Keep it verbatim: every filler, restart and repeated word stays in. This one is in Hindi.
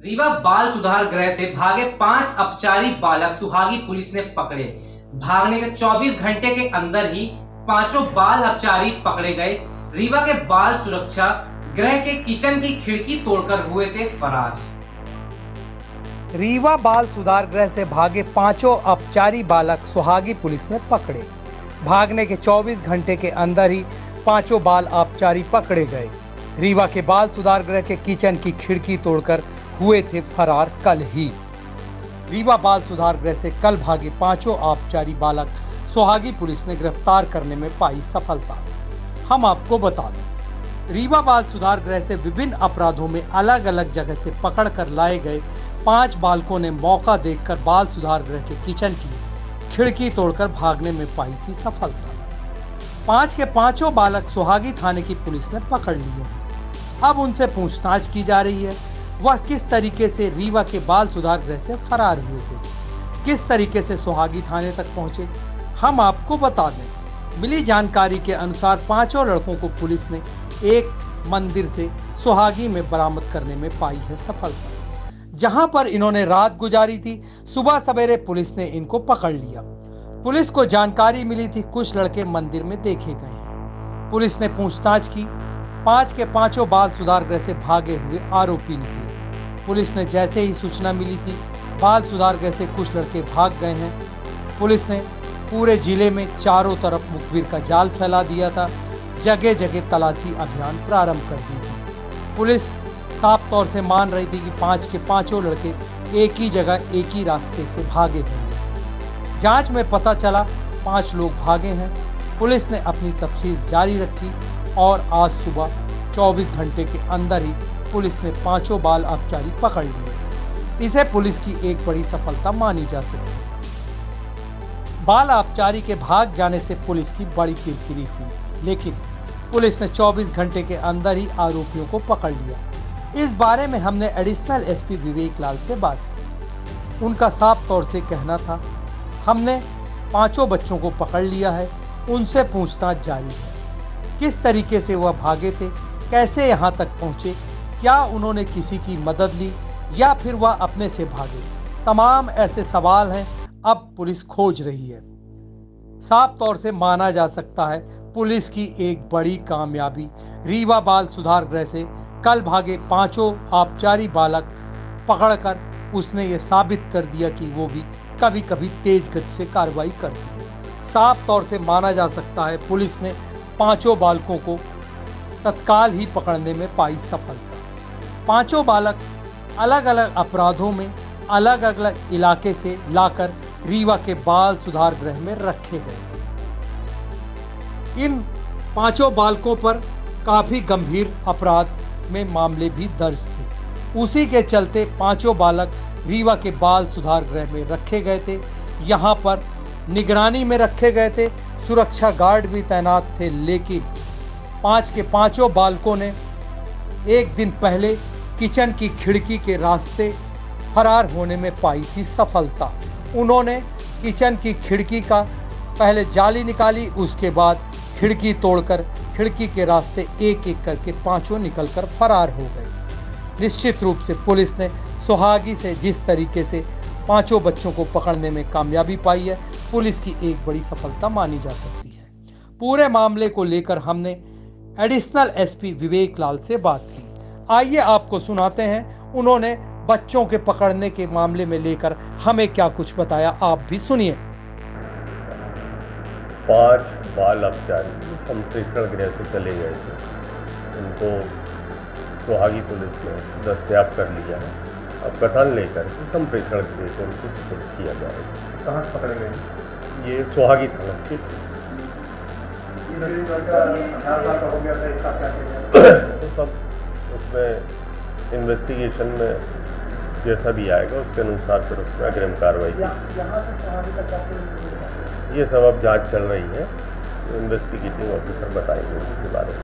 रीवा बाल सुधार गृह से भागे पांच अपचारी बालक सुहागी पुलिस ने पकड़े। भागने के चौबीस घंटे के अंदर ही पांचों बाल अपचारी पकड़े गए। रीवा के बाल सुरक्षा गृह के किचन की खिड़की तोड़कर हुए थे फरार। रीवा बाल सुधार गृह से भागे पांचों अपचारी बालक सुहागी पुलिस ने पकड़े। भागने के चौबीस घंटे के अंदर ही पांचों बाल अपचारी पकड़े गए। रीवा के बाल सुधार गृह के किचन की खिड़की तोड़कर हुए थे फरार। कल ही रीवा बाल सुधार गृह से कल भागे पांचों अपचारी बालक सुहागी पुलिस ने गिरफ्तार करने में पाई सफलता। हम आपको बता दें, रीवा बाल सुधार गृह से विभिन्न अपराधों में अलग अलग जगह से पकड़ कर लाए गए पांच बालकों ने मौका देखकर बाल सुधार गृह के किचन की खिड़की तोड़कर भागने में पाई थी सफलता। पांच के पांचों बालक सुहागी थाने की पुलिस ने पकड़ लिए हैं। अब उनसे पूछताछ की जा रही है, वह किस तरीके से रीवा के बाल सुधार गृह से फरार हुए थे, किस तरीके से सुहागी थाने तक पहुंचे। हम आपको बता दें, मिली जानकारी के अनुसार पांचों लड़कों को पुलिस ने एक मंदिर से सुहागी में बरामद करने में पाई है सफलता, जहां पर इन्होंने रात गुजारी थी। सुबह सवेरे पुलिस ने इनको पकड़ लिया। पुलिस को जानकारी मिली थी कुछ लड़के मंदिर में देखे गए हैं। पुलिस ने पूछताछ की। पांच के पांचों बाल सुधार गृह से भागे हुए आरोपी निकले। पुलिस ने जैसे ही सूचना मिली थी बाल सुधार गृह से कुछ लड़के भाग गए हैं, पुलिस ने पूरे जिले में चारों तरफ मुखबिर का जाल फैला दिया था। जगह जगह तलाशी अभियान प्रारंभ कर दी थी। पुलिस साफ तौर से मान रही थी कि पांच के पांचों लड़के एक ही जगह एक ही रास्ते से भागे हुए हैं। जांच में पता चला पांच लोग भागे हैं। पुलिस ने अपनी तफ्तीश जारी रखी और आज सुबह चौबीस घंटे के अंदर ही पुलिस ने पांचों बाल अपचारी पकड़ लिए। इसे पुलिस की एक बड़ी सफलता मानी जा सकती है। बाल अपचारी के भाग जाने से पुलिस की बड़ी किरकिरी हुई, लेकिन पुलिस ने चौबीस घंटे के अंदर ही आरोपियों को पकड़ लिया। इस बारे में हमने एडिशनल एसपी विवेक लाल से बात की। उनका साफ तौर से कहना था, हमने पांचों बच्चों को पकड़ लिया है, उनसे पूछताछ जारी है। किस तरीके से वह भागे थे, कैसे यहाँ तक पहुँचे, क्या उन्होंने किसी की मदद ली या फिर वह अपने से भागे, तमाम ऐसे सवाल हैं अब पुलिस खोज रही है। साफ तौर से माना जा सकता है पुलिस की एक बड़ी कामयाबी रीवा बाल सुधार गृह से कल भागे पांचों अपचारी बालक पकड़कर उसने ये साबित कर दिया कि वो भी कभी कभी तेज गति से कार्रवाई करती है। साफ तौर से माना जा सकता है पुलिस ने पांचों बालकों को तत्काल ही पकड़ने में पाई सफलता। पांचों बालक अलग अलग अपराधों में अलग अलग इलाके से लाकर रीवा के बाल सुधार गृह में रखे गए। इन पांचों बालकों पर काफी गंभीर अपराध में मामले भी दर्ज थे। उसी के चलते पांचों बालक रीवा के बाल सुधार गृह में रखे गए थे। यहाँ पर निगरानी में रखे गए थे, सुरक्षा गार्ड भी तैनात थे, लेकिन पांच के पांचों बालकों ने एक दिन पहले किचन की खिड़की के रास्ते फरार होने में पाई थी सफलता। उन्होंने किचन की खिड़की का पहले जाली निकाली, उसके बाद खिड़की तोड़कर खिड़की के रास्ते एक एक करके पांचों निकलकर फरार हो गए। निश्चित रूप से पुलिस ने सुहागी से जिस तरीके से पांचों बच्चों को पकड़ने में कामयाबी पाई है, पुलिस की एक बड़ी सफलता मानी जा सकती है। पूरे मामले को लेकर हमने एडिशनल एसपी विवेक लाल से बात की। आइए आपको सुनाते हैं उन्होंने बच्चों के पकड़ने के मामले में लेकर हमें क्या कुछ बताया, आप भी सुनिए। पांच बाल अपचारी संप्रेषण गृह से चले गए थे, उनको सुहागी पुलिस ने दस्तयाब कर लिया है। अब कथन लेकर के संप्रेषण गृह को उनको सुपुर्द किया जाएगा। कहाँ पकड़े गए? ये सुहागी थाना क्षेत्र तो सब उसमें इन्वेस्टिगेशन में जैसा भी आएगा उसके अनुसार फिर उसमें अग्रिम कार्रवाई की। ये सब अब जांच चल रही है, इन्वेस्टिगेटिंग ऑफिसर बताएंगे इसके बारे में।